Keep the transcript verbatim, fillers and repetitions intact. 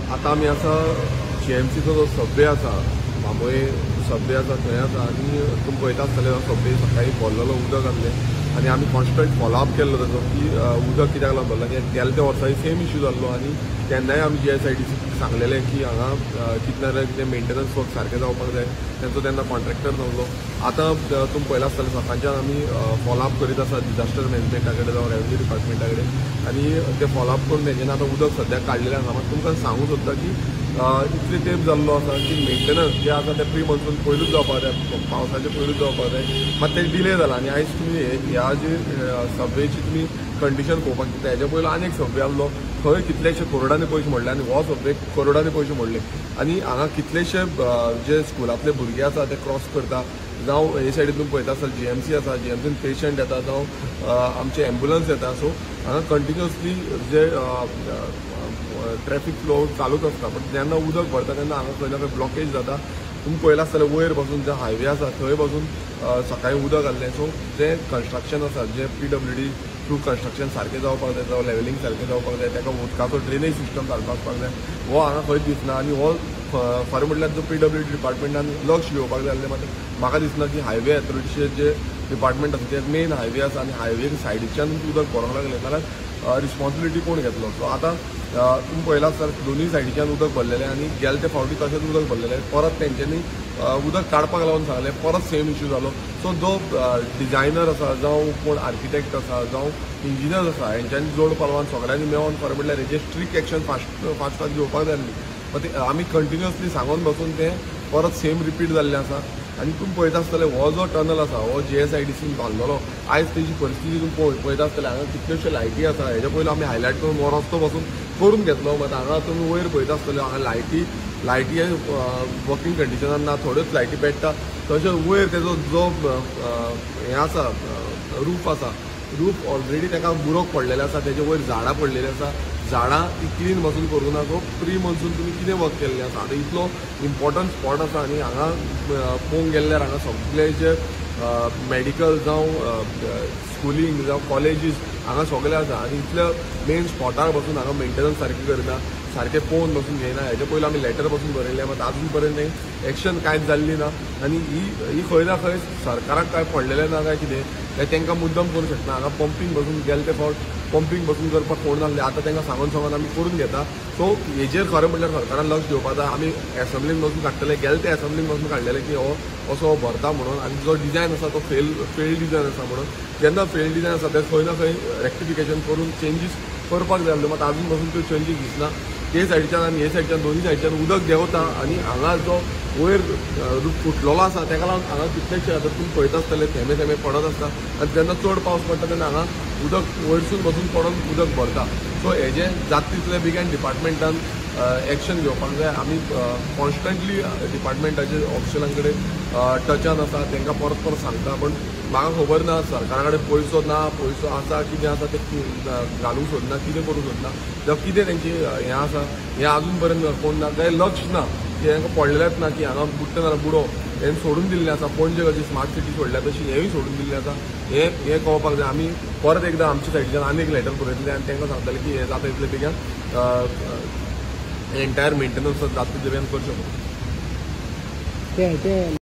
आता आमी आसा जीएमसीचो जो सबवे आसा बांबोये सबवे आसा थंय आसा आनी तुमी पळयता आसतले सबवे सकाळी भरलेलो उदक आसलें आनी आमी कॉन्स्टंट फॉलोअप केल्लो ताजो की उदक कित्याक लागून भरलें कित्याक गेल्या त्या वर्साय सेम इश्यू जाल्लो आनी तेन्नाय आमी G S I D C सांगलेलें की हांगा कितें ना कितें मेंटेनन्स वर्क सारकें जावपाक जाय तेंचो तेन्ना कॉन्ट्रॅक्टर नसलो आतां तुमी पळयला आसतलें सकाळच्यान आमी फॉलोअप करीत आसा डिजास्टर मॅनेजमेंटा कडेन जावं रेवन्यू डिपार्टमेंटा कडेन आनी ते फॉलोअप करून तेंच्यानी आतां उदक सद्याक काडलेलें आसा मात तुमकां सांगूं सोदता की इतले तेंप जाल्लो आसा की मेंटेनन्स जे आसा ते प्री मॉन्सून पयलूच जावपाक जाय पावसाचे पयलूच जावपाक जाय मात ते डिले जाला आनी आयज तुमी ह्या जे सबवेची तुमी कंडिशन पळोवपाक शकता हेज्या पयलो आनी एक सबवे आसलो थंय कितलेशे करोडांनी पयशे मोडले आनी हो सबवे करोडांनी पयशे मोडले आनी हांगा कितलेशे जे स्कुलांतले भुरगे आसा ते क्रॉस करता जावं हे सायडीन तुमी पळयता आसतले जीएमसी आसा जीएमसीन पेशंट येता जावं आमचे एम्बुलन्स येता सो हांगा कंटिन्युअसली जे ट्रॅफिक फ्लो चालूच आसता बट जेन्ना उदक भरता तेन्ना हांगा खंय ना खंय ब्लॉकेज जाता तुमी पळयला आसतलें वयर बसून जे हायवे आसा थंय बसून सकाळीं उदक आहलें सो जे कन्स्ट्रक्शन आसा जे P W D through construction सारकें जावपाक जाय जावं लेवलिंग सारकें जावपाक जाय ताका उदकाचो ड्रेनेज सिस्टम सारको आसपाक जाय हो हांगा खंयच दिसना आनी हो खरें म्हटल्यार जो पी डब्ल्यू डी डिपार्टमेंटान लक्ष घेवपाक जाय आसलें मात म्हाका दिसना की हायवे अथॉरिटीचे जे डिपार्टमेंट आसा ते मेन हायवे आसा आनी हायवे सायडीच्यान उदक भरोंक लागलें जाल्यार रिस्पॉन्सिबिलिटी कोण घेतलो सो आतां तुमी पळयला आसता दोनूय सायडीच्यान उदक भरलेलें आनी गेले ते फावटी तशेंच उदक भरलेलें परत तेंच्यांनी उदक काडपाक लागून सांगलें परत सेम इश्यू जालो सो जो डिजायनर आसा जावं कोण आर्किटेक्ट आसा जावं इंजिनियर आसा हेंच्यांनी जोड पालवान सगळ्यांनी मेळोन खरें म्हटल्यार हेजेर strict action fast fast fast घेवपाक जाय आसली बट आमी कंटिन्युअसली सांगून बसून तें परत सेम रिपीट जाल्लें आसा आनी तुमी पळयता आसतले हो जो टनल आसा हो जी एस आय डी सीन बांदलेलो आयज तेजी परिस्थिती तुमी पळयता आसतले हांगा कितल्योश्यो लायटी आसा हेज्या पयलीं आमी हायलायट करून हो रस्तो बसून करून घेतलो मात हांगा तुमी वयर पळयता आसतले हांगा लायटी लायटी वर्किंग कंडिशनान ना थोड्योच लायटी पेट्टा तशेंच वयर तेजो जो हें आसा रूफ आसा रूफ ऑलरेडी ताका बुरोक पडलेले आसा तेजे वयर झाडां पडलेलीं आसा झाडां ती क्लीन बसून करूं ना सो प्री मॉन्सून तुमी कितें वर्क केल्लें आसा आतां इतलो इम्पॉर्टंट स्पॉट आसा आनी हांगा पळोवंक गेल्यार हांगा सगळे जे मेडिकल जावं स्कुलींग जावं कॉलेजीस हांगा सगळे आसा आनी इतल्या मेन स्पॉटार बसून हांगा मेंटेनन्स सारकें करना सारकें पळोवन बसून घेयना हेजे पयलीं आमी लेटर बसून बरयलें मात आजून पर्यंत एक्शन कांयच जाल्ली ना आनी ही ही खंय ना खंय सरकाराक काय पडलेलें ना काय कितें काय तांकां मुद्दम करूं शकना हांगा पंपींग बसून गेले ते फावट पंपींग बसून करपाक कोण नासलें आतां तांकां सांगून सांगून आमी करून घेता सो हेजेर खरें म्हटल्यार सरकारान लक्ष दिवपाक जाय आमी एसेंब्लीन बसून काडटले गेले ते एसेंब्लीन बसून काडलेले की हो असो भरता म्हणून आनी जो डिजायन आसा तो फेल फेल डिजायन आसा म्हणून जेन्ना फेल डिजायन आसा ते खंय ना खंय रेक्टिफिकेशन करून चेंजीस करपाक जाय आसले मात आजून पासून त्यो चेंजीस दिसना ते सायडीच्यान आनी हे सायडीच्यान दोनूय सायडीच्यान उदक देंवता आनी हांगा जो वयर फुटलेलो आसा ताका लागून हांगा कितलेशे आतां तुमी पळयता आसतले थेंबे थेंबे पडत आसता आनी जेन्ना चड पावस पडटा तेन्ना हांगा उदक वयरसून बसून पडून उदक भरता सो हेजे जाता तितले बेगीन डिपार्टमेंटान एक्शन घेवपाक जाय आमी कॉन्स्टंटली डिपार्टमेंटाचे ऑफिशलां कडेन टचान आसा तांकां परत परत सांगता पण म्हाका खबर ना सरकारा कडेन पयसो ना पयसो आसा कितें आसा ते घालूंक सोदना कितें करूंक सोदना जावं कितें तेंची हें आसा हें आजून पर्यंत कोण ना काय लक्ष ना की हांकां पडलेलेंच ना की हांगा बुडटा नाल्यार बुडो हें सोडून दिल्लें आसा पणजे कशी स्मार्ट सिटी सोडल्या तशी हेंय सोडून दिल्लें आसा हें हें कळपाक जाय आमी परत एकदां आमचे सायडीच्यान आनी एक लेटर बरयतलें आनी तांकां सांगतलें की हें जाता इतले बेगीन एंटायर मेंटेनन्स जाता तितले बेगीन करचें म्हणून